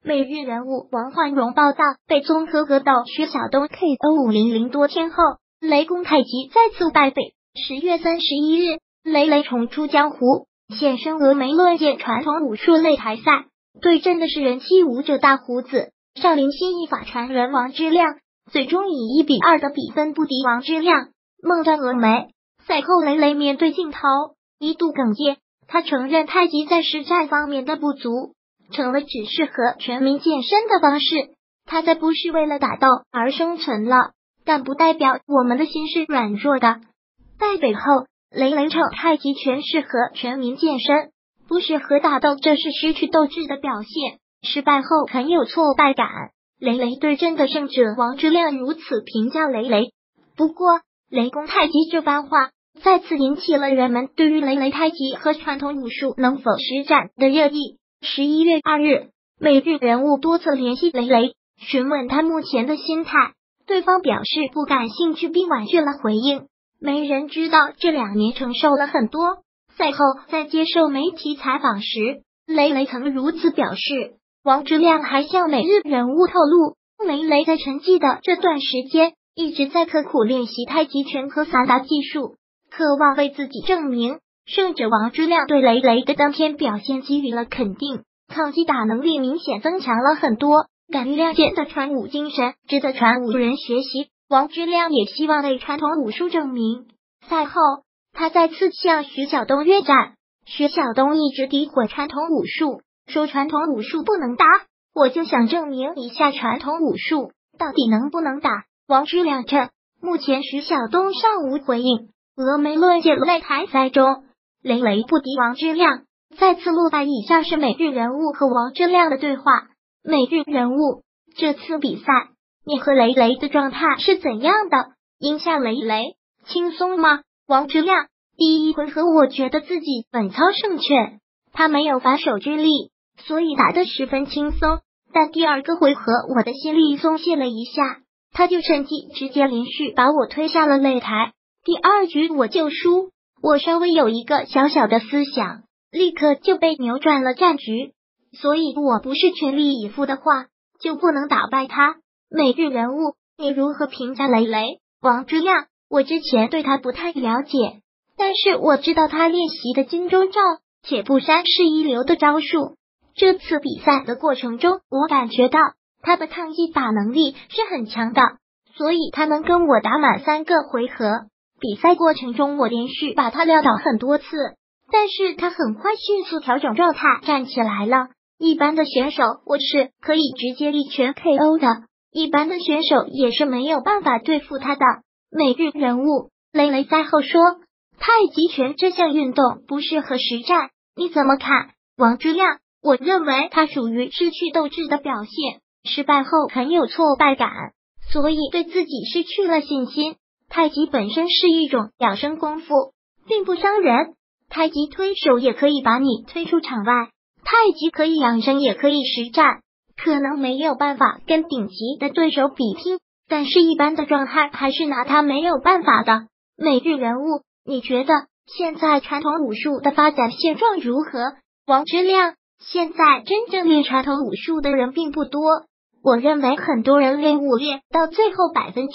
每日人物王焕荣报道，被综合格斗徐晓东 KO500多天后，雷公太极再次败北。10月31日，雷重出江湖，现身峨眉论剑传统武术擂台赛，对阵的是人气武者大胡子、少林新一法传人王之亮，最终以1-2的比分不敌王之亮，梦断峨眉。赛后雷面对镜头一度哽咽，他承认太极在实战方面的不足，成了只适合全民健身的方式。他在不是为了打斗而生存了，但不代表我们的心是软弱的。败北后，雷称太极拳适合全民健身，不适合打斗，这是失去斗志的表现。失败后很有挫败感。雷对阵的胜者王之亮如此评价雷。不过，雷公太极这番话再次引起了人们对于雷太极和传统武术能否实战的热议。11月2日，每日人物多次联系雷，询问他目前的心态，对方表示不感兴趣并婉拒了回应。没人知道这2年承受了很多。赛后在接受媒体采访时，雷曾如此表示。王之亮还向每日人物透露，雷在沉寂的这段时间一直在刻苦练习太极拳和散打技术，渴望为自己证明。胜者王之亮对雷的当天表现给予了肯定，抗击打能力明显增强了很多，敢于亮剑的传武精神值得传武人学习。王之亮也希望为传统武术证明。赛后，他再次向徐晓东约战。徐晓东一直诋毁传统武术，说传统武术不能打，我就想证明一下传统武术到底能不能打。王之亮称，目前徐晓东尚无回应。峨眉论剑擂台赛中，雷不敌王之亮，再次落败。以下是每日人物和王之亮的对话。每日人物，这次比赛你和雷的状态是怎样的？赢下雷轻松吗？王之亮，第一回合我觉得自己稳操胜券，他没有反手之力，所以打得十分轻松。但第2个回合我的心力松懈了一下，他就趁机直接连续把我推下了擂台。第2局我就输，我稍微有一个小小的思想，立刻就被扭转了战局。所以我不是全力以赴的话，就不能打败他。每日人物，你如何评价雷？王之亮，我之前对他不太了解，但是我知道他练习的金钟罩、铁布衫是一流的招数。这次比赛的过程中，我感觉到他的抗击打能力是很强的，所以他能跟我打满3个回合。比赛过程中，我连续把他撂倒很多次，但是他很快迅速调整状态，站起来了。一般的选手我是可以直接一拳 KO 的，一般的选手也是没有办法对付他的。每日人物，雷赛后说，太极拳这项运动不适合实战，你怎么看？王之亮，我认为他属于失去斗志的表现，失败后很有挫败感，所以对自己失去了信心。太极本身是一种养生功夫，并不伤人，太极推手也可以把你推出场外，太极可以养生也可以实战，可能没有办法跟顶级的对手比拼，但是一般的状态还是拿他没有办法的。每日人物，你觉得现在传统武术的发展现状如何？王之亮，现在真正练传统武术的人并不多，我认为很多人练武练到最后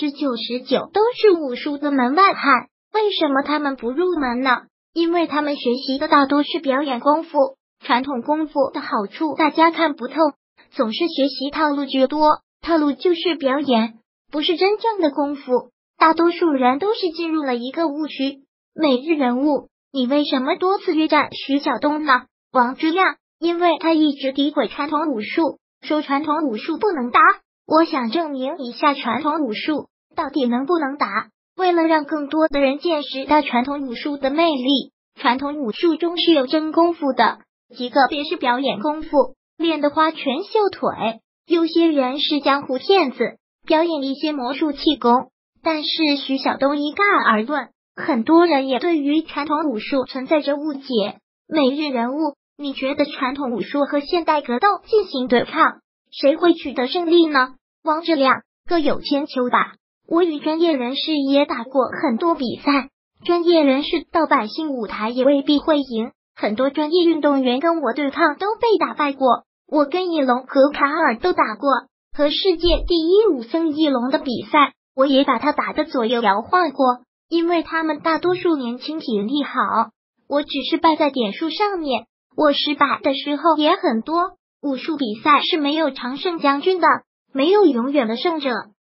99%都是武术的门外汉。为什么他们不入门呢？因为他们学习的大多是表演功夫，传统功夫的好处大家看不透，总是学习套路居多，套路就是表演，不是真正的功夫。大多数人都是进入了一个误区。每日人物，你为什么多次约战徐晓东呢？王之亮，因为他一直诋毁传统武术，说传统武术不能打，我想证明一下传统武术到底能不能打。为了让更多的人见识到传统武术的魅力，传统武术中是有真功夫的，极个别是表演功夫，练得花拳绣腿，有些人是江湖骗子，表演一些魔术气功。但是徐晓东一概而论，很多人也对于传统武术存在着误解。每日人物，你觉得传统武术和现代格斗进行对抗，谁会取得胜利呢？王之亮，各有千秋吧。我与专业人士也打过很多比赛，专业人士到百姓舞台也未必会赢，很多专业运动员跟我对抗都被打败过， 我跟翼龙和卡尔都打过，和世界第一武僧翼龙的比赛，我也把他打得左右摇晃过，因为他们大多数年轻体力好，我只是败在点数上面。我失败的时候也很多，武术比赛是没有常胜将军的，没有永远的胜者，